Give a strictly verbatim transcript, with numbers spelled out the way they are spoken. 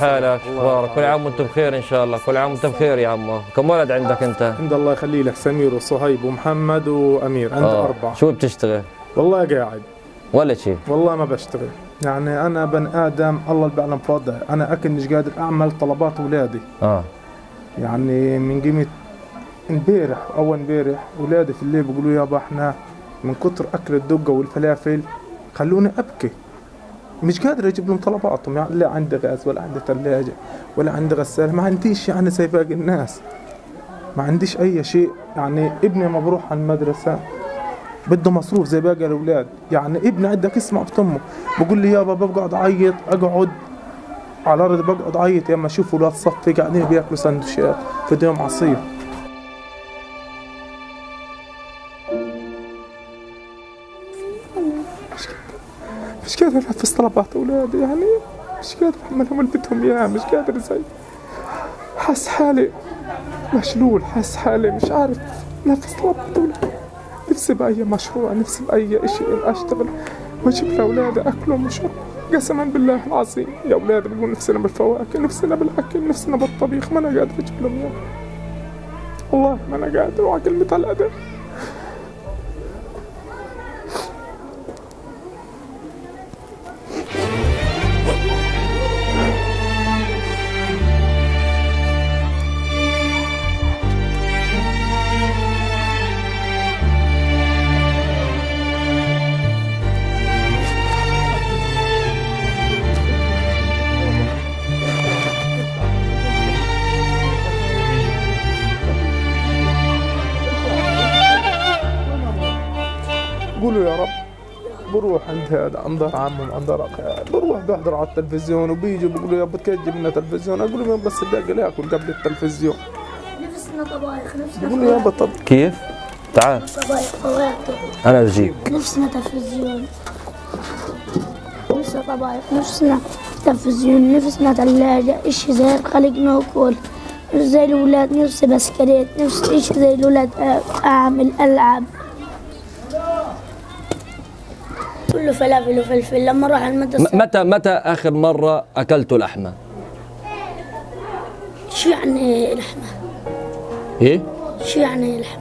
حالك؟ اخبارك؟ كل عام وانتم بخير ان شاء الله. كل عام وانت بخير يا عمو. كم ولد عندك انت؟ عند الله يخلي لك سمير وصهيب ومحمد وامير. عندي آه. اربعه. شو بتشتغل؟ والله قاعد ولا شيء؟ والله ما بشتغل، يعني انا بن ادم الله اللي بيعلم بوضعي، انا اكل مش قادر اعمل طلبات اولادي. اه يعني من قيمه امبارح اول امبارح اولادي في الليل بيقولوا يابا احنا من كتر اكل الدقه والفلافل خلوني ابكي، مش قادر اجيب لهم طلباتهم. يعني لا عندي غاز ولا عندي ثلاجه ولا عندي غساله، ما عنديش يعني زي باقي الناس، ما عنديش اي شيء. يعني ابني ما بروح على المدرسه بده مصروف زي باقي الاولاد. يعني ابني عندك اسمع بتمه بقول لي يابا بقعد اعيط، اقعد على الارض بقعد اعيط يا اما اشوف اولاد صفي قاعدين بياكلوا سندوتشات في يوم عصير. مش قادر انفذ طلبات اولادي، يعني مش قادر احملهم اللي بدهم اياه، مش قادر زي حاس حالي مشلول، حاس حالي مش عارف انفذ طلبات اولادي. نفسي باي مشروع، نفسي باي شيء اشتغل واجيب لاولادي اكلهم وشرب. قسما بالله العظيم يا اولاد بقول نفسنا بالفواكه، نفسنا بالاكل، نفسنا بالطبيخ، ما انا قادر اجيب لهم اياه. والله ما انا قادر وعلى كلمة الادب. قولوا يا رب. بروح عند هذا انظر عمهم انظر اخي، بروح بحضر على التلفزيون وبيجوا بيقولوا يا بتكجي لنا تلفزيون، اقول لهم بس باقي لا اكل قبل التلفزيون. نفسنا طبايخ، نفسنا بيقولوا يابا طب كيف؟ تعال طبايخ فواكه. انا بجيك. نفسنا تلفزيون، نفسنا طبايخ، نفسنا تلفزيون، نفسنا ثلاجة، اشي زي خلقنا وكل مش زي الاولاد. نفسي بسكليت، نفسي اشي زي الاولاد اعمل العب. كله فلافل وفلفل. لما اروح المدرسة متى متى اخر مرة اكلتوا لحمة؟ شو يعني لحمة؟ ايه؟ شو يعني لحمة؟